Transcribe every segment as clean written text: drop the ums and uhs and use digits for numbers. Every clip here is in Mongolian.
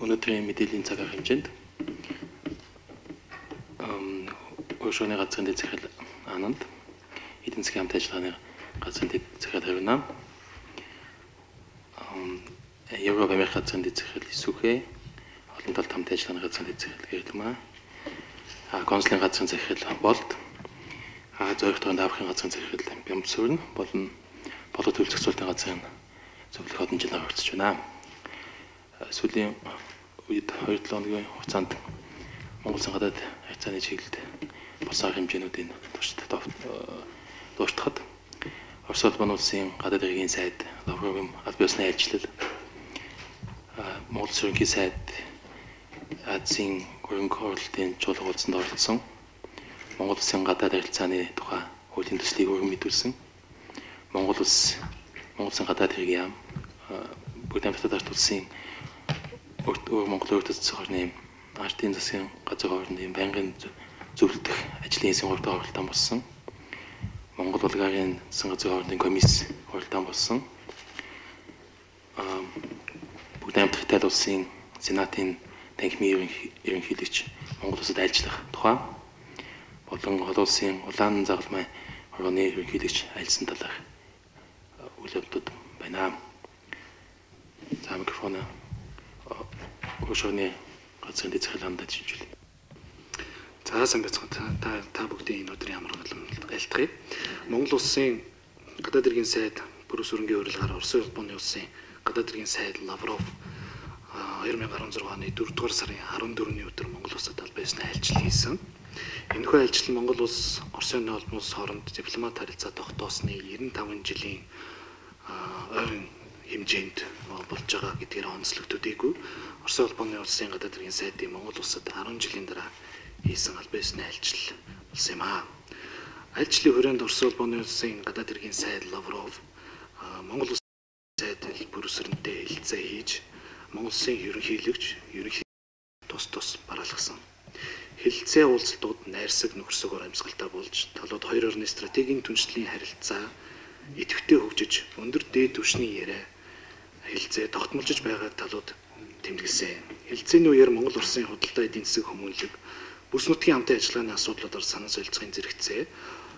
Өнөөдрийн мэдээллийн цаг арга хэмжээнд Өршөөний газрын дэд захирал Ананд эдийн засгийн хамт ажиллагааны газрын дэд захирал Харина Европ Америк газрын дэд захирал Исүхэ олон талт хамт ажиллагааны газрын дэд захирал Гэрэлмаа консулын газрын захирал Болд зөөгтөрийн дааврын газрын захирал Бямсүрн болон болоод төлөв зохицуулалтын газрын зөвлөх олон жилээр оролцож байна. Сүүлийн үед 2-7 хоногийн хугацаанд Монгол Улсын гадаад харьцааны чиглэлд болсон хэмжээнүүдийн дууртахад Орос улбаны улсын гадаад хэргийн сайд Лавровын аль биесны айлчлал Монгол Улсын ерөнхий сайд Азийн хөрөнгө оруулалтын чуулга уулзсанд оролцсон Монгол Улсын гадаад харилцааны тухай хуулийн төслийг өргөн мэдүүлсэн Монгол Улсын гадаад хэргийн яам бүгд хамтдаа улсын Монгол өөртөө цэцэн ардын засгийн газар хоорондын байнгын зөвлөлдөх ажлын хэсгийн хувьд оролтон болсон. Монгол Булгарийн засгийн газар хоорондын комисс оролтон болсон. Бүгд хамтдаа улсын сенатын танхимын ерөнхийлөгч Монгол Улсад айлчлах тухай болон олон улсын улаан загалмай хорооны ерөнхийлөгч айлсан талаар үйл явдлууд байна. За микрофон Өршөөний газрын дэд захирал Ананд шилжүүлье. За сайн байцгаана. Та бүгдийн энэ өдрийн амар айлтгая. Монгол Улсын гадаад хэргийн сайд Брюс өрнгийн урилгаар Оросын улбаны улсын гадаад хэргийн сайд Лавров 2016 оны 4-р сарын 14-ний өдөр Монгол Улсад аль биесны айлчлал хийсэн. Энэхүү айлчлал Монгол Улс Оросын улбаны улс хооронд дипломат харилцаа тогтоосны 95 жилийн ойрын хэмжээнд болж байгаа гэдгээр онцлог төдийгүй Оросын улбаны улсын гадаад хэргийн сайдын Монгол Улсад 10 жилийн дараа хийсэн аль биесны айлчлал болсон юм аа. Айлчлалын хүрээнд Оросын улбаны улсын гадаад хэргийн сайд Лавров Монгол Улсын сайд Брюссельтэй хэлэлцээ хийж Монгол Улсын ерөнхийлөгч тус бараалгасан. Хэлэлцээ уулзалтууд найрсаг нөхөрсөгөөр амьсгалтай болж талууд хоёр орны стратегийн түншлэлийн харилцаа идэвхтэй хөгжиж өндөр дээд түвшний яриа хэлэлцээ тогтмолжиж байгаа талууд тэмдэглэсэн. Хэлэлцээний үеэр Монгол Улсын худалдаа эдийн засаг хүмүүнлэг бүс нутгийн хамтын ажиллагааны асуудлуудаар санал солилцохын зэрэгцээ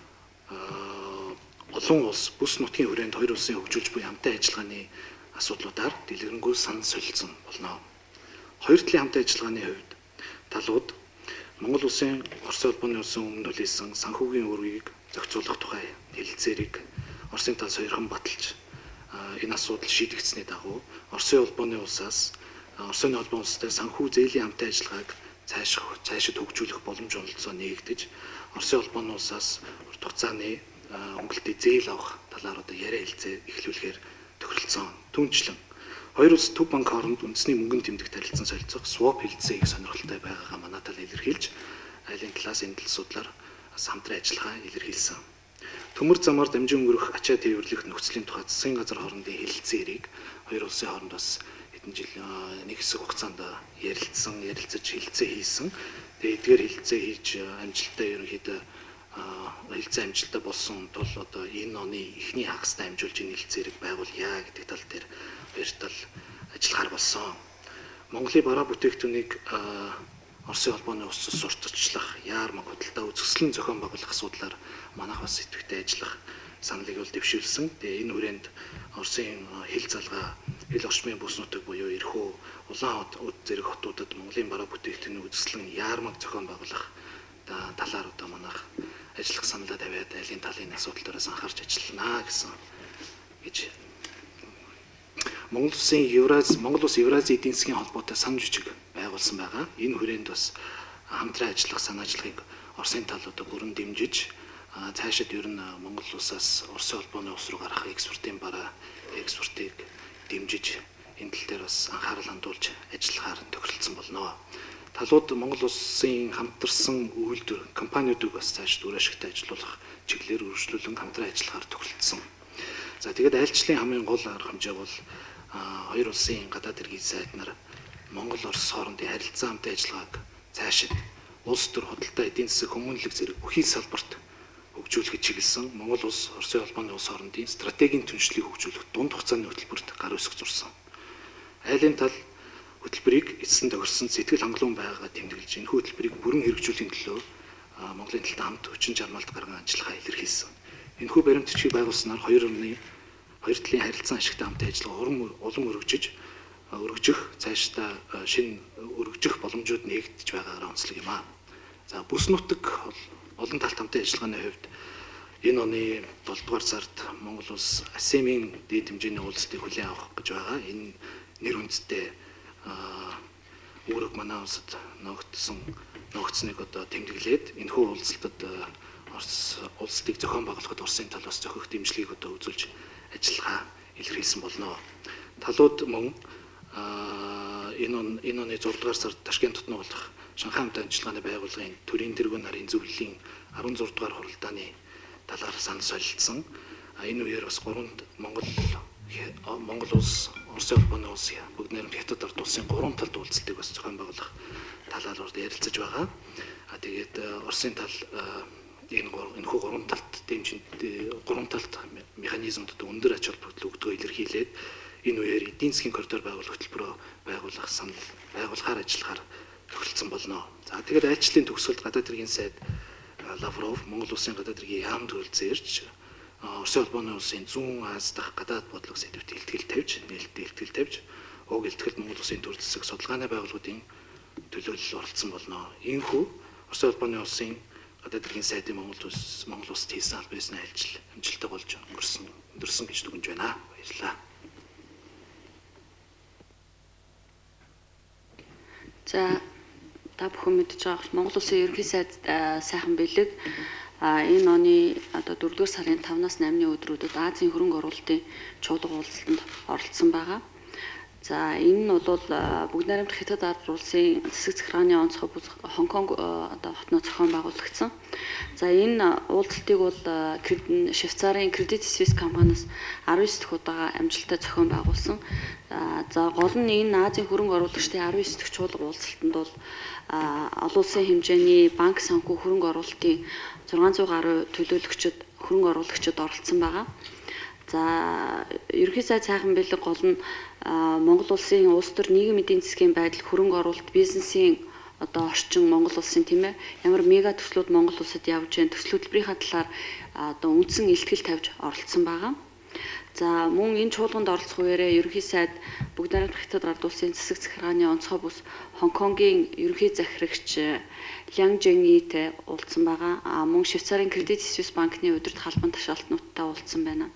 олон улс бүс нутгийн хүрээнд хоёр улсын хөгжүүлж буй хамтын ажиллагааны асуудлуудаар дэлгэрэнгүй санал солилцсон болно. Хоёр талын хамтын ажиллагааны хувьд талууд Монгол Улсын Оросын улбаны улсын өмнө хүлээсэн санхүүгийн үүргийг зохицуулах тухай хэлэлцээрийг Оросын тал сойрхон баталж энэ асуудал шийдэгдсэний дагуу Оросын улбаны улсаас Оросын улбаны улстай санхүү зээлийн хамтын ажиллагааг цаашид хөгжүүлэх боломж олгоцоо нэгдэж Оросын улбаны улсаас урт хугацааны өнгөлтөд зээл авах талаар одоо яриа хэлцээ эхлүүлэхээр тохиролцсон. Түүнчлэн хоёр улс төв банк хооронд үндэсний мөнгөнд тэмдэгт харилцан солилцох swap хэлцээг сонирхолтой байгаагаа манай тал илэрхийлж айлын талаас энэ талсуудлаар хамтран ажиллагаа илэрхийлсэн. Төмөр замаар дамжин өнгөрөх ачаа тээвэрлэх нөхцөлийн тухай засгийн газар хоорондын хэлэлцээрийг хоёр улсын хооронд бас хэдэн жил нэг хэсэг хугацаанд ярилцаж хэлэлцээ хийсэн. Тэгээ эдгээр хэлэлцээ хийж амжилттай ерөнхийдөө хэлэлцээ амжилттай болсон тул одоо энэ оны эхний хагастай амжуулж энэ хэлэлцээрийг байгуулъя гэдэг тал дээр хоёр тал ажиллахаар болсон. Монголын бараа бүтээгдэхүүнийг Оросын улбаны улсаас сурталчлах, яармаг худалдаа үзэсгэлэн зохион байгуулах асуудлаар манайх бас идэвхтэй ажиллах саналыг бол дэвшүүлсэн. Тэгээ энэ хүрээнд Оросын хил залгаа, хил орчмын бүс нутаг буюу Ирхүү, Улаан хот зэрэг хотуудад Монголын бараа бүтээгдэхүүний үзэсгэлэн яармаг зохион байгуулах талаар одоо манайх ажиллах саналаа тавиад айлын талын асуудлаараас анхаарч ажиллана гэж Монгол Улс Евразийн эдийн засгийн холбоотой сан жүжиг байгуулсан байгаа. Энэ хүрээнд бас хамтран ажиллах санаа ажиллагааг Оросын тал одоо бүрэн дэмжиж цаашид ер нь Монгол Улсаас Оросын улбаны улс руу гарах экспортын бараа экспортыг дэмжиж энэ тал дээр бас анхаарал хандуулж ажиллахаар тохиролцсон болно. Талууд Монгол Улсын хамтарсан үйлдвэр компаниудыг бас цаашид үр ашигтай ажилуулах чиглэлээр үргэлжлүүлэн хамтран ажиллахаар тохиролцсон. За тэгээд айлчлалын хамгийн гол арга хэмжээ бол хоёр улсын гадаад хэргийн сайд нар Монгол Орос хоорондын харилцаа хамтын ажиллагааг цаашид улс төр худалдаа эдийн засаг хүмүүнлэг зэрэг бүхий салбарт хөгжүүлэхэд чиглэсэн Монгол Улс Оросын улбаны улс хоорондын стратегийн түншлийг хөгжүүлэх дунд хугацааны хөтөлбөрт гар үсэг зурсан. Айлын тал хөтөлбөрийг эцэст тохирсон сэтгэл хангалуун байгаагаа тэмдэглэж энэ хөтөлбөрийг бүрэн хэрэгжүүлэхийн төлөө Монголын талд хамт хүчин чармайлт гарган ажиллагаа илэрхийлсэн. Энэхүү баримтчгийг байгуулснаар хоёр талын харилцан ашигтай хамт ажиллагаа улам өргөжих цаашдаа шинэ өргөжих боломжууд нээгдэж байгаагаар онцлог юм аа. За бүс нутаг олон талт хамтын ажиллагааны хувьд энэ оны 7 дугаар сард Монгол улс АСЕМ-ийн дэд хэмжээний уулзалтыг хүлээн авах гэж байгаа. Энэ нэр хүндтэй үүрэг манай улсад ногдсныг одоо тэмдэглээд энэхүү уулзалтад улсыг зохион байгуулахад Оросын талаас зохих дэмжлэгийг одоо үзүүлж ажиллагаа илэрхийлсэн болно. Талууд мөн энэ оны 6 дугаар сард Ташкент дотно болох Шанхай хамт ажиллагааны байгууллагын төрийн тэргүүн нарийн зөвлөлийн 16 дугаар хуралдааны талаар санал солилцсон. Энэ үеэр бас Монгол улс, Оросын улбаны улс, бүгд найрамд Хятад ард улсын 3 талд уулзалтыг бас зохион байгуулах талаар ярилцаж байгаа. Тэгээд Оросын тал энэхүү 3 талд дэмжинд 3 талд механизмд өндөр ач холбогдол өгдөгөө илэрхийлээд энэ үеэр эдийн засгийн коридор байгуулах хөтөлбөрөөр байгуулахаар ажиллахаар тохиролцсон болно. За тэгээд айлчлалын төгсгөлд гадаад хэргийн сайд Лавров Монгол улсын гадаад хэргийн яам төрөлцөө ирж Оросын улбаны улсын зүүн Аз дахь гадаад бодлого сэдвт нээлттэй илтгэл тавьж уг илтгэл Монгол улсын төр засаг судалгааны байгууллагын төлөөлөл оролцсон болно. Иймхүү Оросын улбаны улсын гадаад хэргийн сайдын Монгол улсад хийсэн аль биесний амжилттай болж өнгөрсөн гэж дүгнэж байна. Баярлалаа. За та бүхэн мэдж байгаа Монгол улсын ерөнхий сайд сайхан бэлэг энэ оны одоо 4-р сарын 5-аас 8-ны өдрүүдэд Азийн хөрөнгө оруулалтын чуулга уулзалтанд оролцсон байгаа. За энэ нь бол бүгд найрамдах Хятад ард улсын засаг захиргааны онцгой Хонконг одоо хотноо зохион байгуулагдсан. За энэ уулзалтыг бол Швейцарын Credit Suisse компаниас 19 дахь удаа амжилттай зохион байгуулсан. За гол нь энэ Азийн хөрөнгө оруулагчдын 19 дахь чуулга уулзалтанд бол олон улсын хэмжээний банк санхүү хөрөнгө оруулалтын 600 гаруй төлөөлөгчд хөрөнгө оруулагчид оролцсон байгаа. За ерөнхий сайд сайхан бэлэг гол нь Монгол улсын улс төр нийгмийн эдийн засгийн байдал хөрөнгө оруулалт бизнесийн одоо орчин Монгол улсын тийм ээ ямар мега төслүүд Монгол улсад явж байна төсөл хөтөлбөрийнхаа талаар одоо үндсэн илтгэл тавьж оролцсон байгаа. За мөн энэ чуулганд оролцох үеэрээ ерөнхий сайд бүгд найрамдах Хятад ард улсын засаг захиргааны онцгой бүс Хонконгийн ерөнхий захирагч Лян Жэньитэй уулзсан байгаа. Мөн Швейцарын Credit Suisse банкны удирдах албан тушаалтнуудтай уулзсан байна.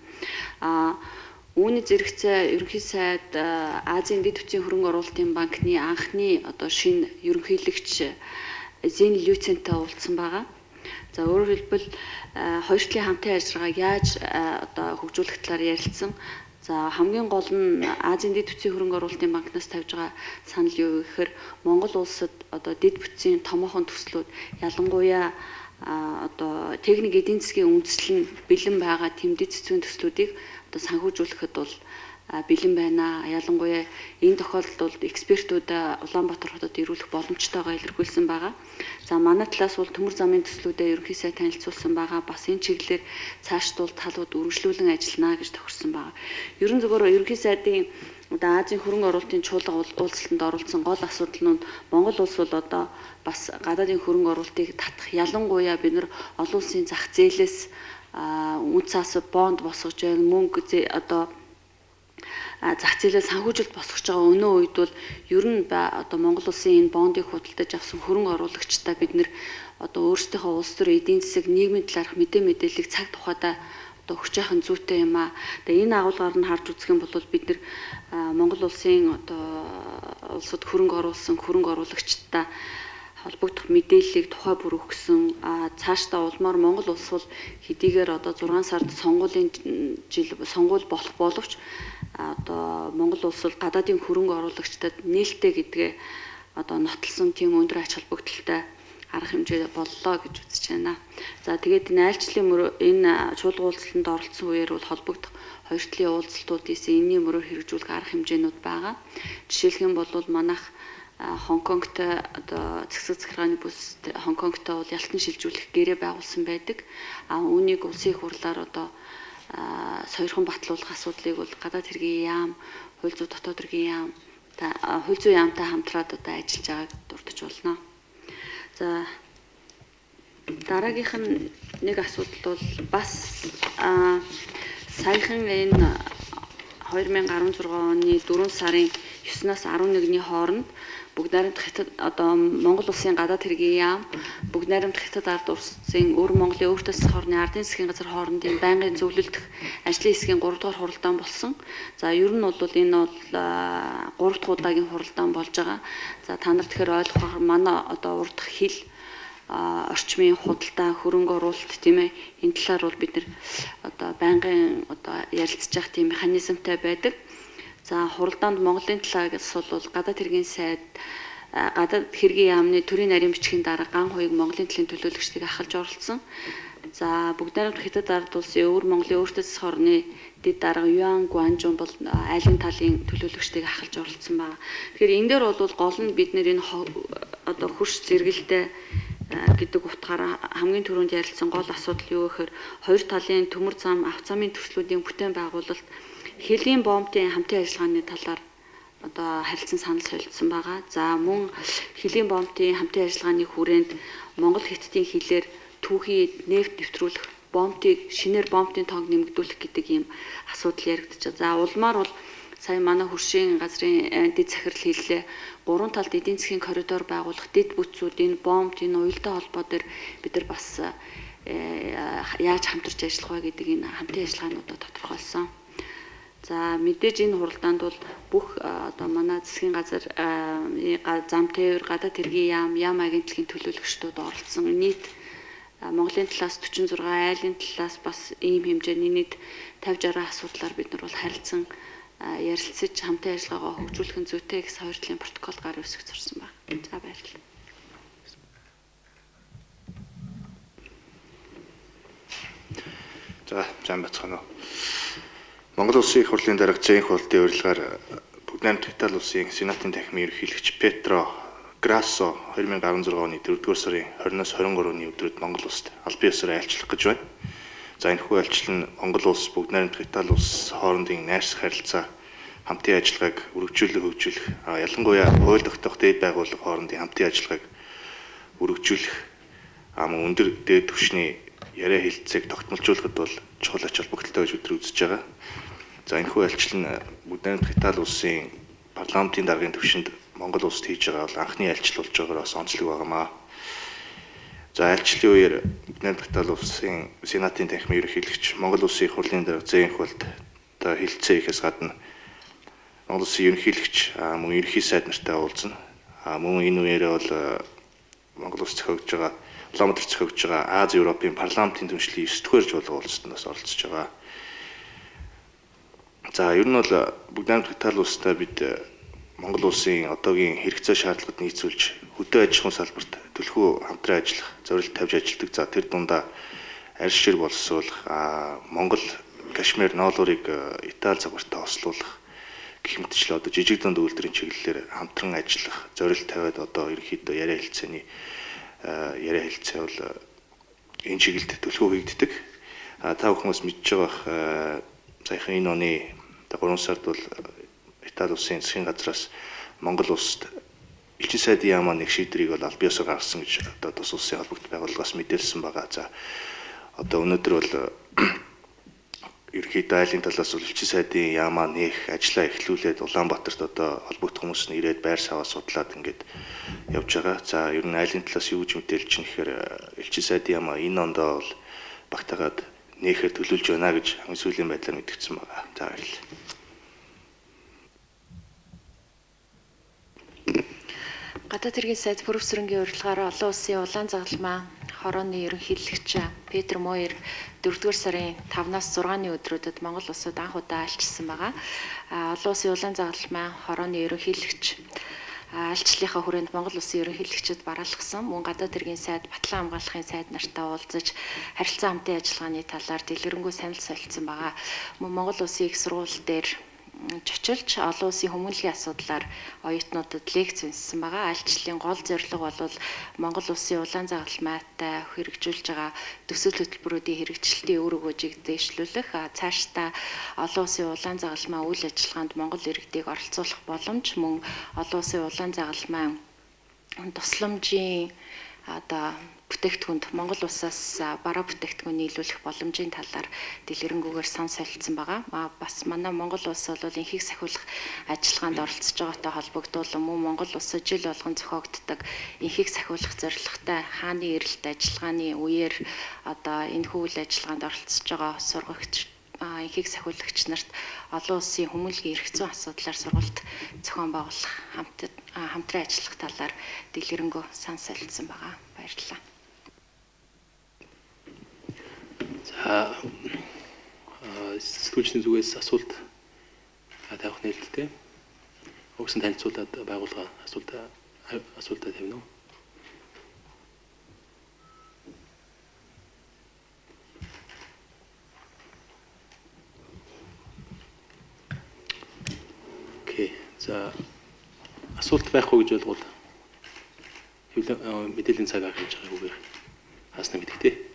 Үүний зэрэгцээ ерөнхий сайд Азийн дэд бүтцийн хөрөнгө оруулалтын банкны анхны одоо шинэ ерөнхийлөгч Зин Люцентэй уулзсан байгаа. За өөрөөр хэлбэл хоёр талын хамтын ажиллагааг яаж одоо хөгжүүлэх талаар ярилцсан. За хамгийн гол нь Азийн дэд бүтцийн хөрөнгө оруулалтын банкнаас тавьж байгаа санал юу гэхээр Монгол улсад одоо дэд бүтцийн томоохон төслүүд ялангуяа одоо техник эдийн засгийн үндэслэл нь бэлэн байгаа тэмдэг зэцүүн төслүүдийг одоо санхүүжүүлэхэд бол бэлэн байна. Ялангуяа энэ тохиолдолд экспертүүд Улаанбаатар хотод ирүүлэх боломжтойгоо илэрхийлсэн байгаа. За манай талаас бол төмөр замын төслүүдэд ерөнхий сайд танилцуулсан байгаа. Бас энэ чиглэлээр цаашдуул талууд үргэлжлүүлэн ажиллана гэж тохирсон байгаа. Ерөн зөвхөн ерөнхий сайдын одоо Азийн хөрөнгө оруулалтын чуулга уулзалтанд оролцсон гол асуудал нь Монгол улс бол одоо бас гадаадын хөрөнгө оруулалтыг татах ялангуяа бид нар олон улсын зах зээлээс үн цаас бонд босгож байна. Мөнгө одоо зах зээлээ санхүүжилт босгож байгаа өнөө үед бол ер нь одоо Монгол улсын энэ бондыг худалдаж авсан хөрөнгө оруулагчдаа бид нэр одоо өөрсдийнхөө улс төр эдийн засаг нийгмийн талаарх мэдээллийг цаг тухайдаа одоо өгч яхах нь зүйтэй юм аа. Тэгээ энэ агуулгаар нь харж үзэх юм бол бид нэр Монгол улсын одоо улсад хөрөнгө оруулсан хөрөнгө оруулагчдаа холбогдох мэдээллийг тухай бүр өгсөн. Цаашдаа улмаар Монгол улс бол хэдийгээр одоо 6 сард сонгуул болох боловч одоо Монгол улс бол гадаадын хөрөнгө оруулагчдад нээлттэй гэдгээ одоо нотолсон тийм өндөр ач холбогдолтой арга хэмжээ боллоо гэж үзэж байна. За тэгээд энэ айлчлалын энэ чуулга уулзалтанд оролцсон үеэр бол холбогдох хоёр талын уулзалтуудээс энэний мөрөөр хэрэгжүүлэх арга хэмжээнүүд байгаа. Жишээлх юм бол манайх Хонконгтой одоо засаг захиргааны бүс Хонконгтой бол ялтан шилжүүлэх гэрээ байгуулсан байдаг. Үүнийг улсын их хурлаар одоо сойрхон батлуулах асуудлыг бол гадаад хэргийн яам, хууль зүйн дотоод хэргийн яам хувь зүйн яамтай хамтраад одоо ажиллаж байгааг дурдж болно. За дараагийнх нь нэг асуудал бол бас саяхан энэ 2016 оны 4 сарын 9-наас 11-ний хооронд бүгд найрамдах хятад одоо Монгол улсын гадаад хэргийн яам, бүгд найрамдах хятад ард улсын өвөр Монголын өөртөөс хорны ардын засгийн газар хоорондын байнгын зөвлөлдөх ажлын хэсгийн 3 дугаар хуралдаан болсон. За ер нь бол энэ бол 3 дахь удаагийн хуралдаан болж байгаа. За та нар тэгэхээр ойлгох манай одоо урдах хил орчмын худалдаа хөрөнгө оруулалт тийм ээ энэ талаар бол бид нэр одоо байнгын одоо ярилцж явах тийм механизмтай байдаг. За хуралдаанд Монголын талаас бол гадаад хэргийн сайд гадаад хэргийн яамны төрийн нарийн бичгийн дараа ган хуйг Монголын талын төлөөлөгчдийг ахалж оролцсон. За бүгд найрамдах хятад ард улсын өвөр Монголын өөртөөс хорны дэд дарга Юан Гуанжун бол айлын талын төлөөлөгчдийг ахалж оролцсон байна. Тэгэхээр энэ дээр бол гол нь бид нэр энэ одоо хөрш зэрэгэлтэй гэдэг утгаараа хамгийн түрүүнд ярилцсан гол асуудал юу гэхээр хоёр талын төмөр зам авто замын төслүүдийн бүтээн байгуулалт хилийн бомбын хамтын ажиллагааны талаар одоо харилцан санал солилцсон байгаа. За мөн хилийн бомбын хамтын ажиллагааны хүрээнд Монгол Хятадын хилээр түүхий нефт нэвтрүүлэх, бомбыг шинээр бомбын тоог нэмэгдүүлэх гэдэг ийм асуудал яригдчих. За улмаар бол сая манай хөршийн газрын дэд захирал хэллээ. 3 талд эдийн засгийн коридор байгуулах, дэд бүтцүүд энэ бомб, энэ уялдаа холбоо дээр бид нар бас яаж хамтарч ажиллах вэ гэдэг энэ хамтын ажиллагаануудаа тодорхойлсон. За мэдээж энэ хуралдаанд бол бүх одоо манай засгийн газар зам тээвэр гадаад хэргийн яам агентлагийн төлөөлөгчдүүд оролцсон. Нийт Монголын талаас 46, айлын талаас бас ийм хэмжээний нийт 50-60 асуудлаар бид нар бол харилцсан ярилцаж хамтын ажиллагаагаа хөгжүүлэх нь зүйтэй гэсэн хоёр талын протокол гар үсгэж сурсан байна. За баярлалаа. За зам бацгаана. Монгол Улсын их хурлын дарга зээнх хурлын урилгаар бүгд найрамдах Итали улсын Сенатын танхимын ерөнхийлөгч Петро Грассо 2016 оны 4-р сарын 20-оос 23-ны өдрөд Монгол улсад албан ёсоор айлчлах гэж байна. За энэхүү айлчлал нь Монгол улс бүгд найрамдах Итали улс хоорондын найрсаг харилцаа хамтын ажиллагааг өргөжүүлэх, ялангуяа хууль тогтоох дээд байгууллага хоорондын хамтын ажиллагааг өргөжүүлэх, мөн өндөр дээд түвшний яриа хэлцээг тогтмолжуулахад бол чухал ач холбогдолтой гэж бид үзэж байгаа. За энэхүү айлчлал нь бүгд найрамдах Итали улсын парламентын даргын түвшинд Монгол улсад хийж байгаа бол анхны айлчлал болж байгаараас онцлог байнамаа. За айлчлалын үеэр бүгд найрамдах Итали улсын Сенатын танхимын ерөнхийлөгч Монгол улсын их хурлын дарга зээнх хурлд хэлэлцээ хийхээс гадна Монгол улсын ерөнхийлөгч мөн ерөнхий сайд нартай уулзна. Мөн энэ үеэрээ бол Монгол улс зохиогдож байгаа Улаанбаатар зохиогдож байгаа Аз Европын парламентын түншлэлийн 9-р жуулга уулзалтаас оролцож байгаа. За ер нь бол бүгд найрамдах Итали улстай бид Монгол улсын одоогийн хэрэгцээ шаардлагад нийцүүлж хөдөө аж ахуйн салбарт төлхөө хамтран ажиллах, зорилт тавьж ажилладаг. За тэр дундаа арьс шир боловсруулах, Монгол Кашмир ноолуурыг Итали загвартай ослуулах гэх мэтчлээ одоо жижиг дунд үйлдвэрийн чиглэлээр хамтран ажиллах, зорилт тавиад одоо ерөнхийдөө яриа хэлцээ бол энэ чиглэлд төлхөө хийгддэг. Та бүхнээс мэдж байгаа саяхан энэ оны 3 сард бол Итали улсын засгийн газраас Монгол улсад элчин сайдын яамаа нэг шийдвэрийг бол албан ёсоор гаргасан гэж одоо тус улсын холбогдол байгууллагаас мэдээлсэн байгаа. За одоо өнөөдөр бол ерөнхийдөө айлын талаас бол элчин сайдын яамаа нээх ажлаа эхлүүлээд Улаанбаатарт одоо холбогдох хүмүүс нь ирээд байр саваа судлаад ингээд явж байгаа. За ер нь айлын талаас юу гэж мэдээлж чинь гэхээр элчин сайдын яамаа энэ ондоо бол багтаагаад нээхээр төлөвлөж байна гэж хамгийн сүүлийн байдлаар мэдгдсэн байгаа. За баярлалаа. Гадаад хэргийн сайд Пүрэвсрэнгийн урилгаараа олон улсын улаан загалмаа хорооны ерөнхийлөгч Петр Моер 4-р сарын 5-наас 6-ны өдрүүдэд Монгол улсад анх удаа альчилсан байгаа. Олон улсын улаан загалмаа хорооны ерөнхийлөгч альчлалынхаа хүрээнд Монгол улсын ерөнхийлөгчд бараалгасан мөн гадаад хэргийн сайд Батлан хамгаалахын сайд нартай уулзаж харилцаа хамтын ажиллагааны талаар дэлгэрэнгүй санал солилцсон байгаа. Мөн Монгол улсын их сургууль дээр чочилж олон улсын хүмүүнлэгийн асуудлаар оюутнуудад лекц үнссэн байгаа. Альчлалын гол зорилго бол Монгол улсын улаан загалмайтай хэрэгжүүлж байгаа төсөл хөтөлбөрүүдийн хэрэгжилтийн үр өгөөжийг дэвшлүүлэх, цаашдаа олон улсын улаан загалмай үйл ажиллагаанд Монгол иргэдийг оролцуулах боломж, мөн олон улсын улаан загалмай тусламжийн бүтээгдэхүүнд Монгол улсаас бараа бүтээгдэхүүн нийлүүлэх боломжийн талаар дэлгэрэнгүйгээр сан солилцсон байгаа. Бас манай Монгол улс бол энхийг сахиулах ажиллагаанд оролцож байгаатай холбогдуулан мөн Монгол улсад жил болгон зохиогддог энхийг сахиулах зорилготой хааны эрэлт ажиллагааны үеэр энэхүү үйл ажиллагаанд оролцож байгаа сургагч энхийг сахиулагч нарт олон улсын хүмүүнлэгийн эрх зүйн асуудлаар сургалт зохион байгуулах хамтран ажиллах талаар дэлгэрэнгүй сан солилцсон байгаа. Баярлалаа. За сэтгүүлчний зүгээс асуулт тавих нээлттэй. Өгсөн танилцуулаад байгууллага асуултаа тавина уу? Окей. За асуулт байхгүй гэж бол мэдээллийн цаг гаргаж байгаагаар хаасна мэдээ.